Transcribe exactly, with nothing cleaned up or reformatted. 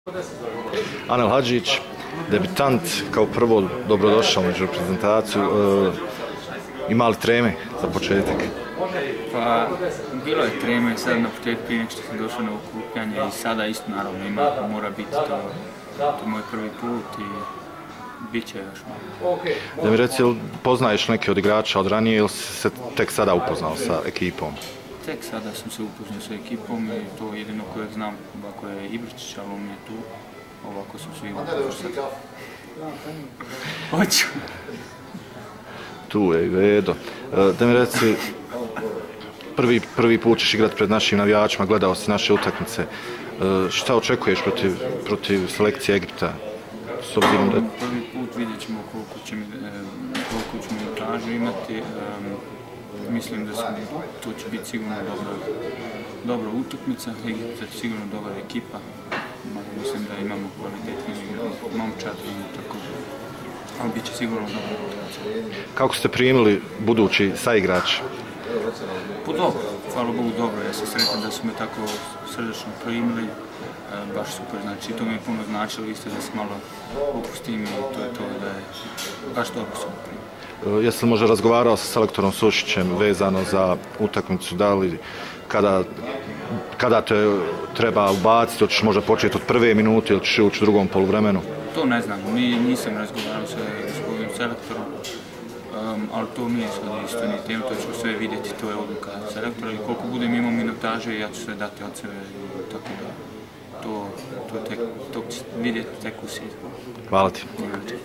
Anel Hadžić, debitant, kao prvo dobrodošao među reprezentaciju. E, ima li treme za početak? Pa, bilo je treme sad na početku prije nego što sam došao na okupljanje i sada isto naravno ima, mora biti to, to je moj prvi put i bit će još malo. Da mi reci, poznaješ neke od igrača od ranije ili si se tek sada upoznao sa ekipom? Tek sada sam se upoznao sa ekipom i to jedino kojeg znam, ovako je Ibričić, ali on je tu, ovako sam svi upoznao. Hoću. Tu je i Vedo. Da mi reci, prvi, prvi put ćeš igrati pred našim navijačima, gledao si naše utakmice. Šta očekuješ protiv, protiv selekcije Egipta? S obzirom da... Prvi put vidjet ćemo koliko će minutažu imati. Mislim da to će biti sigurno dobra utakmica. Egipat je sigurno dobra ekipa. Mislim da imamo kvalitetni momčad i tako. Ali bit će sigurno dobra utakmica. Kako ste primili budući saigrač? Pa dobro, hvala Bogu dobro. Ja sam sretan da su me tako srdečno primili. Baš super, znači to mi je puno značilo, isto da se malo opustim i to je to da je baš dobro su me primili. Jesi li možda razgovarao sa selektorom Sušićem vezano za utakmicu, da li kada, kada te treba ubaciti, hoćeš možda početi od prve minute ili ćeš ući u drugom poluvremenu? To ne znam, mi nisam razgovarao sa gospodinom selektorom, um, ali to nije sad isto ni tema, to ćemo sve vidjeti, to je odluka selektora i koliko budem imao minutaže ja ću sve dati od sebe, tako da to, to, tek, to će vidjeti tek u svijetu. Hvala ti.